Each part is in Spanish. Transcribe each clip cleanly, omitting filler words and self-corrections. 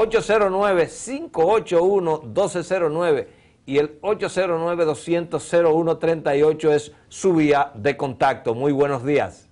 809-581-1209 y el 809-200-0138 es su vía de contacto. Muy buenos días.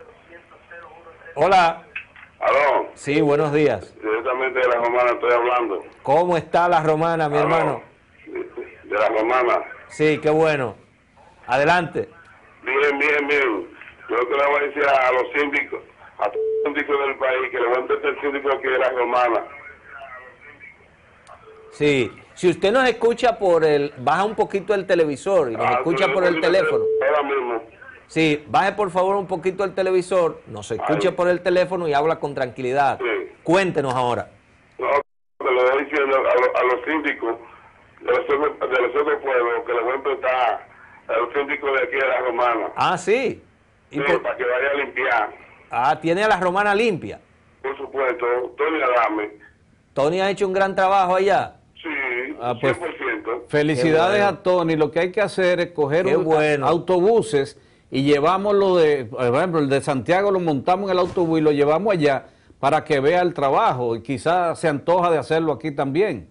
Hola. ¿Aló? Sí, buenos días. Directamente de La Romana estoy hablando. ¿Cómo está La Romana, mi hermano? De La Romana. Sí, qué bueno. Adelante. Bien, bien, bien. Yo que le voy a decir a los síndicos, a todos los síndicos del país, que le voy a entender el síndico aquí de La Romana. Sí, si usted nos escucha baja un poquito el televisor y nos escucha por el teléfono. Ahora mismo. Sí, baje por favor un poquito el televisor, nos escuche por el teléfono y habla con tranquilidad. Sí. Cuéntenos ahora. No, te lo voy diciendo a los síndicos de los otros pueblos, que les voy a empezar a los síndicos de aquí de La Romana. Ah, sí. Sí, para que vaya a limpiar. Ah, tiene a La Romana limpia. Por supuesto, Tony Adame. Tony ha hecho un gran trabajo allá. Sí, pues, 100%. Felicidades bueno. a Tony. Lo que hay que hacer es coger bueno. autobuses y llevámoslo por ejemplo, el de Santiago lo montamos en el autobús y lo llevamos allá para que vea el trabajo y quizás se antoja de hacerlo aquí también.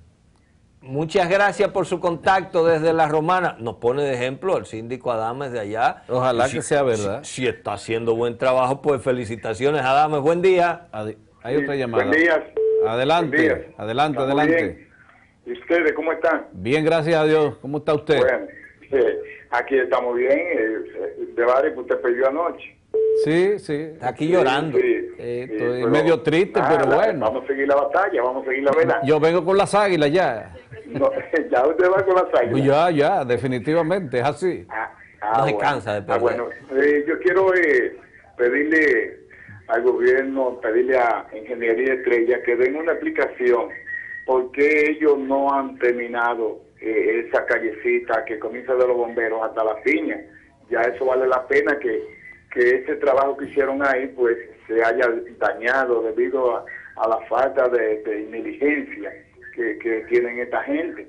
Muchas gracias por su contacto desde La Romana. Nos pone de ejemplo el síndico Adames de allá. Ojalá que sea verdad. Si está haciendo buen trabajo, pues felicitaciones, Adames. Buen día. Hay otra llamada. Buen día. Adelante, Buen día. adelante, Estamos adelante. bien. ¿Y ustedes cómo están? Bien, gracias a Dios. ¿Cómo está usted? Bueno, aquí estamos bien. De varios que usted perdió anoche. Sí, sí. Está aquí llorando. Estoy medio triste, pero bueno. Vamos a seguir la batalla, vamos a seguir la vela. Yo vengo con las águilas ya. No, ya usted va con las águilas. Ya, definitivamente, es así. No se cansa de perder. Bueno, yo quiero pedirle al gobierno, pedirle a Ingeniería Estrella que den una explicación por qué ellos no han terminado esa callecita que comienza de los bomberos hasta la piña. Ya eso vale la pena que ese trabajo que hicieron ahí pues se haya dañado debido a la falta de inteligencia que tienen esta gente.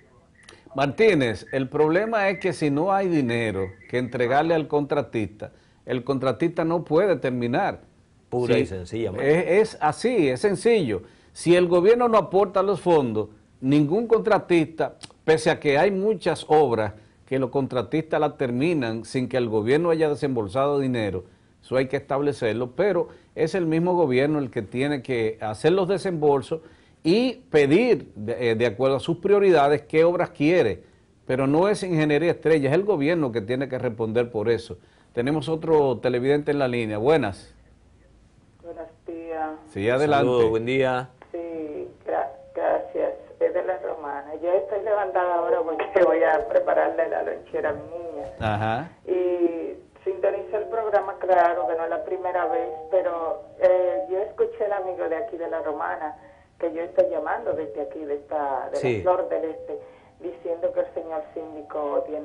Martínez, el problema es que si no hay dinero que entregarle al contratista, el contratista no puede terminar. Pura y sencillamente. Es así, es sencillo. Si el gobierno no aporta los fondos, ningún contratista, pese a que hay muchas obras que los contratistas la terminan sin que el gobierno haya desembolsado dinero, eso hay que establecerlo, pero es el mismo gobierno el que tiene que hacer los desembolsos y pedir, de acuerdo a sus prioridades, qué obras quiere, pero no es Ingeniería Estrella, es el gobierno que tiene que responder por eso. Tenemos otro televidente en la línea. Buenas. Buenos días. Sí, adelante. Saludos, buen día. Sí, gracias. Es de La Romana. Yo estoy levantada ahora porque voy a prepararle la lonchera a mi niña. Ajá. Y sintonicé el programa, claro, que no es la primera vez, pero yo escuché al amigo de aquí de La Romana, que yo estoy llamando desde aquí, de la Flor del Este, diciendo que el señor síndico tiene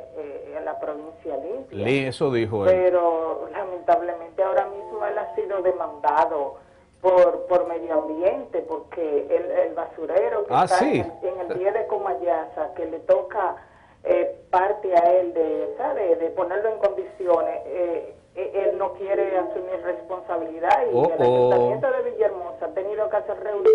la provincia limpia. Eso dijo él. Pero lamentablemente ahora mismo él ha sido demandado por medio ambiente, porque el basurero que está en el pie de Comayasa, que le toca parte a él de ponerlo en condiciones, él no quiere asumir responsabilidad y el Ayuntamiento de Villahermosa ha tenido que hacer reuniones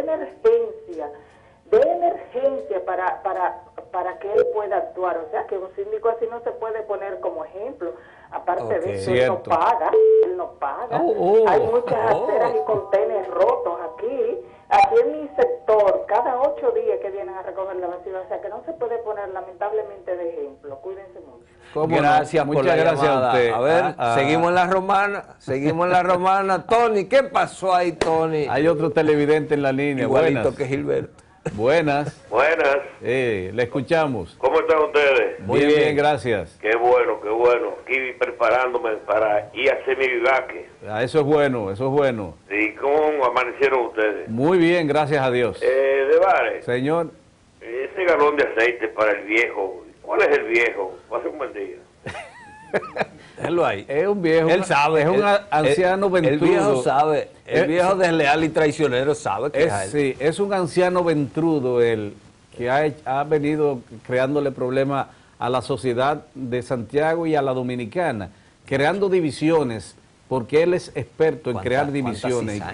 de emergencia para que él pueda actuar. O sea, que un síndico así no se puede poner como ejemplo. Aparte de eso, él no paga. Hay muchas aceras y contenedores rotos aquí en mi sector, cada 8 días que vienen a recoger la basura. O sea, que no se puede poner lamentablemente de ejemplo. Cuídense mucho. Gracias por la llamada. A usted. A ver, seguimos en La Romana. Tony, ¿qué pasó ahí, Tony? Hay otro televidente en la línea. Igualito Buenas. que Gilberto. Buenas. Buenas. Le escuchamos. ¿Cómo están ustedes? Muy bien, gracias. Qué bueno, qué bueno. Aquí preparándome para ir a hacer mi vivaque. Eso es bueno, eso es bueno. ¿Y cómo amanecieron ustedes? Muy bien, gracias a Dios. De Bares, Señor. ese galón de aceite para el viejo, ¿cuál es el viejo? Pase un buen día. Déjalo ahí. Es un viejo. Él sabe. Es un anciano ventrudo. El viejo sabe. El viejo desleal y traicionero sabe que es él. Sí, es un anciano ventrudo él, que ha venido creándole problemas a la sociedad de Santiago y a la dominicana, creando divisiones, porque él es experto en crear divisiones y cosas.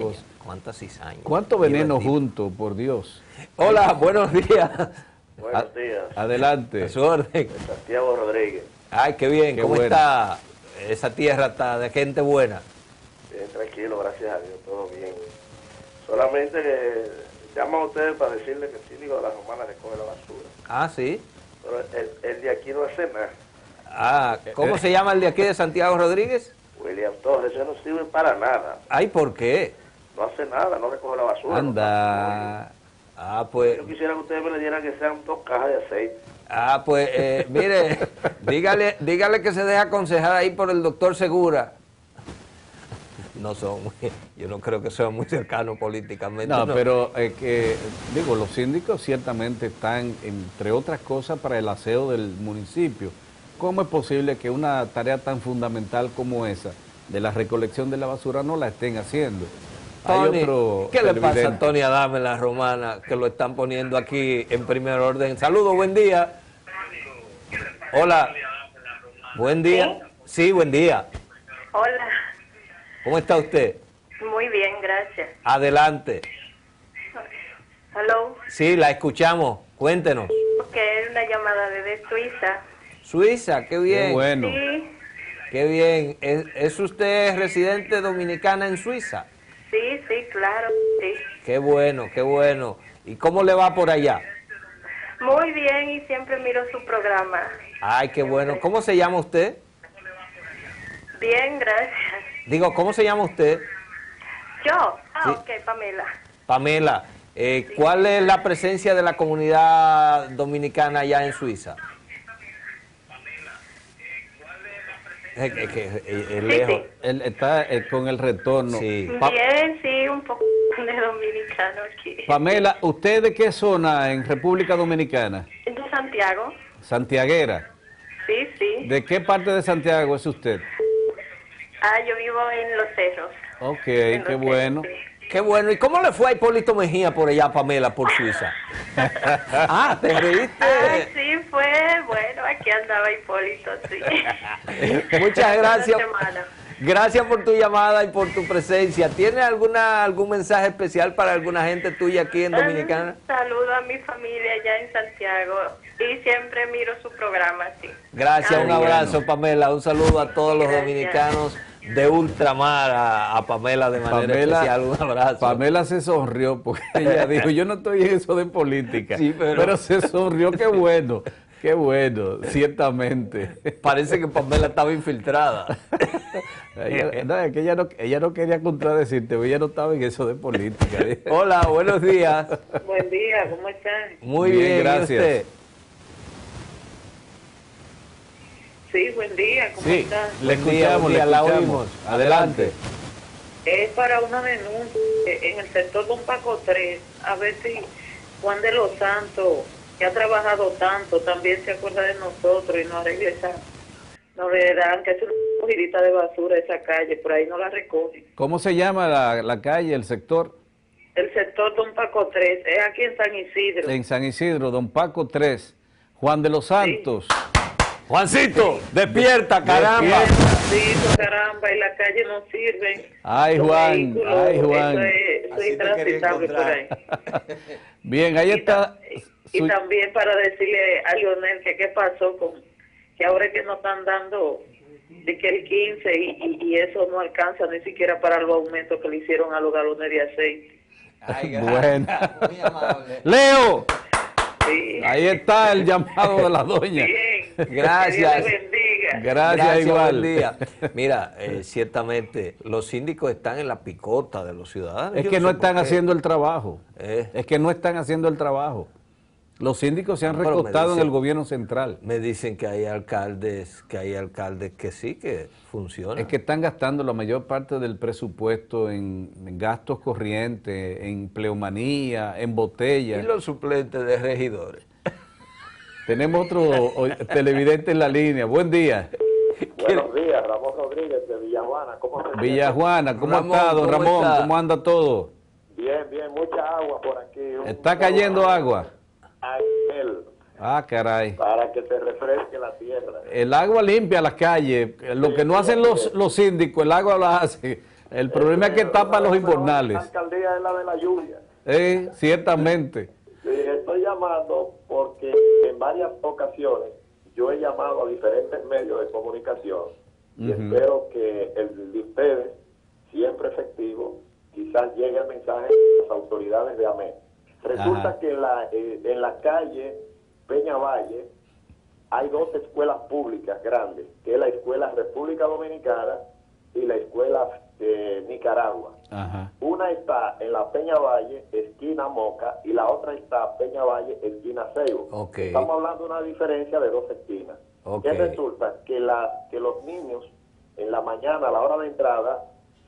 ¿Cuántas cizañas? ¿Cuánto veneno junto, por Dios? Hola, buenos días. Buenos días. Adelante. A su orden. Santiago Rodríguez. Ay, qué bien. Qué ¿Cómo bueno. está? Esa tierra está de gente buena. Bien, tranquilo, gracias a Dios, todo bien. Solamente llaman a ustedes para decirle que el síndico de la Romana recoge la basura. Ah, sí. Pero el de aquí no hace nada. Ah, ¿cómo se llama el de aquí de Santiago Rodríguez? William Torres, eso no sirve para nada. Ay, ¿por qué? No hace nada, no recoge la basura. Anda. Ah, pues, Yo quisiera que ustedes me le dieran que sean 2 cajas de aceite. mire, dígale que se deje aconsejar ahí por el doctor Segura. No son, yo no creo que sean muy cercanos políticamente. No, pero digo, los síndicos ciertamente están, entre otras cosas, para el aseo del municipio. ¿Cómo es posible que una tarea tan fundamental como esa, de la recolección de la basura, no la estén haciendo? Tony, ¿qué le pasa a televidente. Tony Adame en la Romana, que lo están poniendo aquí en primer orden? Saludos, buen día. Hola. Buen día. Sí, buen día. Hola, ¿Cómo está usted? muy bien, gracias. Adelante. Hello, Sí, la escuchamos. Cuéntenos. porque es una llamada desde Suiza. Suiza, qué bien. Qué bueno. Sí, Qué bien. ¿Es usted residente dominicana en Suiza? sí, claro, sí. Qué bueno, qué bueno. ¿Y cómo le va por allá? Muy bien y siempre miro su programa. Ay, qué bueno. ¿Cómo se llama usted? Bien, gracias. Digo, ¿cómo se llama usted? Yo, Sí. ok, Pamela. Pamela. ¿Cuál es la presencia de la comunidad dominicana allá en Suiza? Es lejos. sí. Él está con el retorno. Sí. Bien, sí, un poco de dominicano aquí. Pamela, ¿usted de qué zona en República Dominicana? ¿De Santiago? Santiaguera. Sí. ¿De qué parte de Santiago es usted? Yo vivo en Los Cerros. Ok, En Los qué Cerros, bueno. sí. Qué bueno. ¿Y cómo le fue a Hipólito Mejía por allá, Pamela, por Suiza? Ah, ¿te reíste? Ay, sí, fue bueno, aquí andaba Hipólito, sí. Muchas gracias. Buena semana. Gracias por tu llamada y por tu presencia. ¿Tiene algún mensaje especial para alguna gente tuya aquí en Dominicana? Un saludo a mi familia allá en Santiago y siempre miro su programa, sí. Gracias, un Ay, abrazo, Pamela. Un saludo a todos los Gracias. dominicanos de ultramar, a Pamela de manera especial. Un abrazo. Pamela se sonrió porque ella dijo, yo no estoy en eso de política, Sí, pero se sonrió, qué bueno, ciertamente. Parece que Pamela estaba infiltrada. No, es que ella no quería contradecirte, ella no estaba en eso de política. Hola, buenos días. Buen día, ¿cómo están? Muy Bien, bien, ¿y gracias. usted? Sí, buen día, ¿cómo Sí, están? le Buen día, escuchamos, buen le día, la escuchamos. oímos. Adelante. Es para una denuncia en el sector Don Paco 3, a ver si Juan de los Santos, que ha trabajado tanto, también se acuerda de nosotros y nos arregla nos le dan que es una cogidita de basura esa calle, por ahí no la recogen. ¿Cómo se llama la calle, el sector? El sector Don Paco 3, es aquí en San Isidro. En San Isidro, Don Paco 3, Juan de los Santos. Juancito, despierta, caramba. Sí, caramba, y la calle no sirve. Ay, Los Juan, vehículos, ay, Juan. Eso es Así te intransitable quería por ahí. Bien, ahí está. Y también para decirle a Leonel que qué pasó con que ahora es que nos están dando de que el 15 y eso no alcanza ni siquiera para los aumentos que le hicieron a los galones de aceite. Ay, Bueno. muy amable. Leo, Sí. ahí está el llamado de la doña. Bien. Gracias. Que Dios le bendiga. Gracias, igual. buen día. Mira, ciertamente los síndicos están en la picota de los ciudadanos. Es Yo que no sé por están qué. haciendo el trabajo. Eh. Es que no están haciendo el trabajo. Los síndicos se han Pero me recostado en dicen- el gobierno central. Me dicen que hay alcaldes que sí, que funcionan. Es que están gastando la mayor parte del presupuesto en gastos corrientes, en pleomanía, en Y botellas. los suplentes de regidores. Tenemos otro televidente en la línea. Buen día. Buenos días, Ramón Rodríguez de Villajuana. ¿Cómo se siente? Villajuana, ¿cómo Ramón, está, don ¿cómo Ramón? está? ¿Cómo anda todo? Bien, mucha agua por aquí. ¿Está cayendo agua? Ángel, Ah, caray. para que se refresque la tierra. El agua limpia las calles. Lo que no hacen los síndicos, el agua la hace. El problema es que tapa los invernales. La alcaldía es la de la lluvia. Ciertamente. Sí, estoy llamando porque en varias ocasiones yo he llamado a diferentes medios de comunicación y espero que el de ustedes, siempre efectivo, quizás llegue el mensaje de las autoridades de AMET. Resulta que en la calle Peña Valle hay dos escuelas públicas grandes, que es la Escuela República Dominicana y la Escuela Nicaragua. Una está en la Peña Valle, esquina Moca, y la otra está Peña Valle, esquina Seibo. Estamos hablando de una diferencia de 2 esquinas. ¿Qué resulta? Que los niños en la mañana, a la hora de entrada,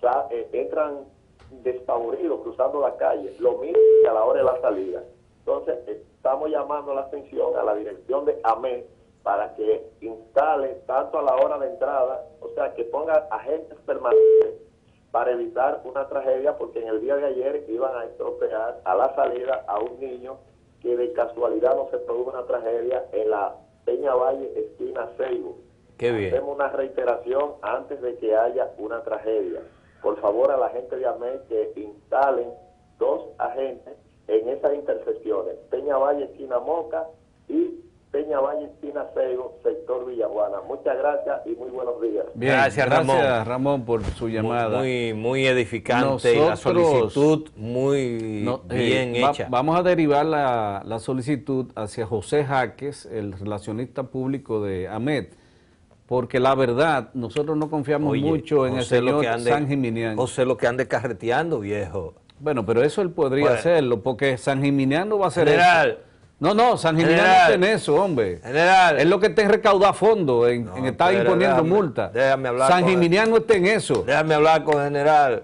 entran despavoridos cruzando la calle, lo mismo que a la hora de la salida. Entonces, estamos llamando la atención a la dirección de AMET para que instale tanto a la hora de entrada, o sea, que ponga agentes permanentes para evitar una tragedia, porque en el día de ayer iban a estropear a la salida a un niño que de casualidad no se produjo una tragedia en la Peña Valle, esquina Seibo. Qué bien. Hacemos una reiteración antes de que haya una tragedia. Por favor, a la gente de AMET que instalen 2 agentes en esas intersecciones, Peña Valle, esquina Moca, y Peña Valle, esquina Seibo, sector Villajuana. Muchas gracias y muy buenos días. Bien, gracias Ramón por su llamada. Muy edificante. Nosotros, la solicitud muy bien hecha. Vamos a derivar la solicitud hacia José Jaques, el relacionista público de AMET, porque la verdad, nosotros no confiamos mucho en el señor San Gimignán. José lo que ande carreteando, viejo. Bueno, pero eso él podría hacerlo, porque San Gimignán no va a hacer General, eso. No, San Gimignán no está en eso, hombre. General. Es lo que está en recaudar fondos, en estar imponiendo multas. Déjame hablar. San Gimignán no está en eso. Déjame hablar con el general.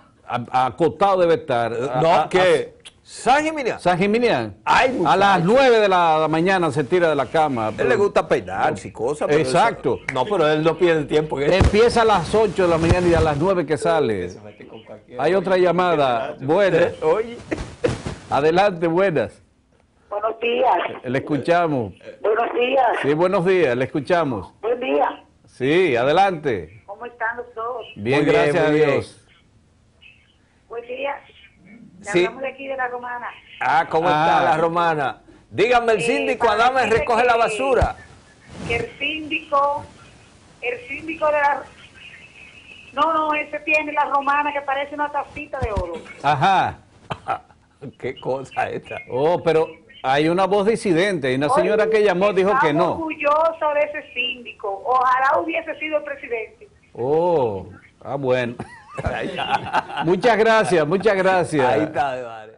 Acotado debe estar. San Gimignán. San Gimignán. A las 9 de la mañana se tira de la cama. Él le gusta peinarse y cosas. Exacto. Pero él no pierde tiempo en eso. Empieza a las 8 de la mañana y a las 9 que sale. Hay otra llamada. Buenas. Oye. Adelante, buenas. Buenos días. Le escuchamos. Buenos días. Sí, buenos días, le escuchamos. Buen día. Sí, adelante. ¿Cómo están los dos? Bien, gracias a Dios. Buen día. Sí. Hablamos de aquí de La Romana. ¿Cómo está la Romana? Dígame, el síndico Adame recoge la basura. Que el síndico de la... No, ese tiene La Romana que parece una tacita de oro. Ajá. Qué cosa esta. Pero hay una voz disidente y una señora que llamó dijo que no. Estamos orgullosos de ese síndico. Ojalá hubiese sido el presidente. Bueno. Muchas gracias. Ahí está, vale.